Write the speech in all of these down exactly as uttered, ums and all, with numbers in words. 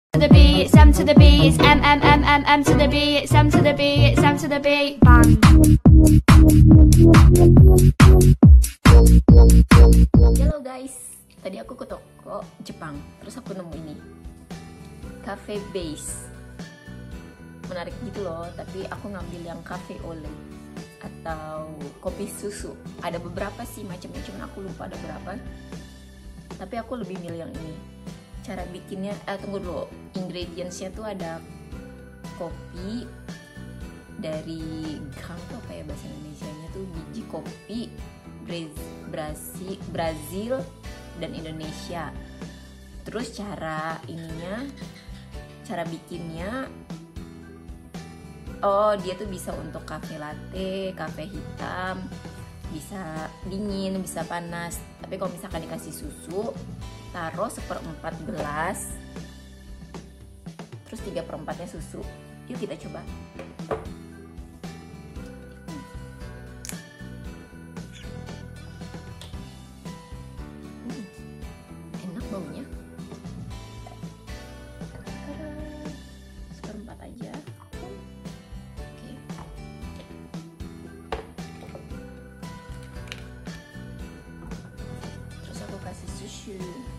To the B, it's M to the B, it's M M M M M to the B, it's M to the B, it's M to the B, bang. Halo guys, tadi aku ke toko Jepang, terus aku nemu ini Cafe Base, menarik gitu loh. Tapi aku ngambil yang cafe au lait atau kopi susu. Ada beberapa sih macamnya, cuman aku lupa ada berapa. Tapi aku lebih milih yang ini. Cara bikinnya, eh tunggu dulu, ingredientsnya tuh ada kopi dari gram tuh apa ya bahasa Indonesianya tuh, biji kopi Brazil, Brazil dan Indonesia. Terus cara ininya, cara bikinnya, oh dia tuh bisa untuk cafe latte, cafe hitam, bisa dingin, bisa panas. Tapi kalau misalkan dikasih susu, taruh seperempat gelas, terus tiga perempatnya susu. Yuk kita coba. Hmm, enak baunya. Seperempat aja. Oke. Terus aku kasih susu.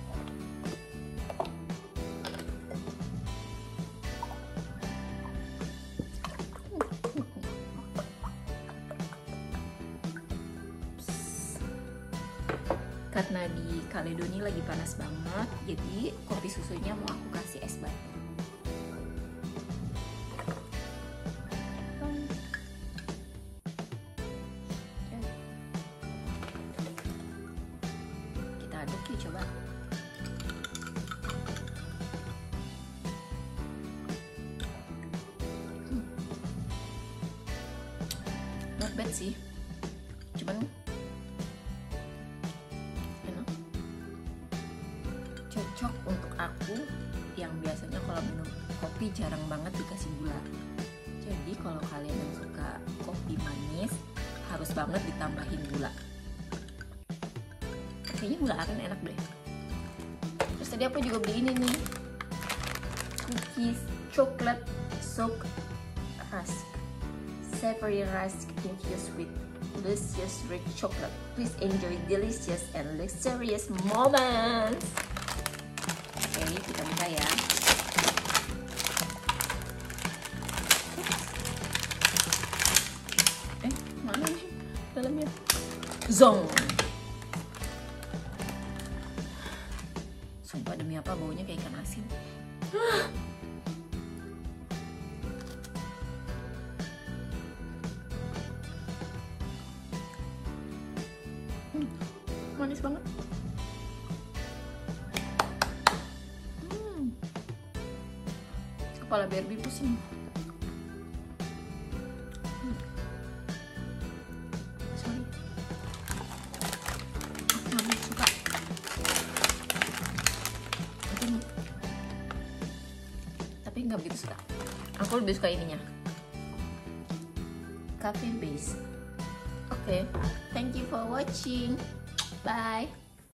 Karena di Kaledonia lagi panas banget, jadi kopi susunya mau aku kasih es batu. Kita aduk yuk, coba. Hmm. Not bad sih, cuman cocok untuk aku yang biasanya kalau minum kopi jarang banget dikasih gula. Jadi kalau kalian yang suka kopi manis, harus banget ditambahin gula. Kayaknya gula aren enak deh. Terus tadi aku juga beli ini nih, cookies chocolate soak rusk, savory rusk infused with delicious rich chocolate. Please enjoy delicious and luxurious moments. Oke, kita buka ya. Eh, mana nih dalamnya? Zong. Sumpah demi apa baunya kayak ikan asin. Hmm, manis banget. Kepala Barbie pusing. Hmm. Sorry, aku nggak suka. Mungkin, tapi nggak begitu suka. Aku lebih suka ininya, Cafe Base. Oke, okay. Thank you for watching. Bye.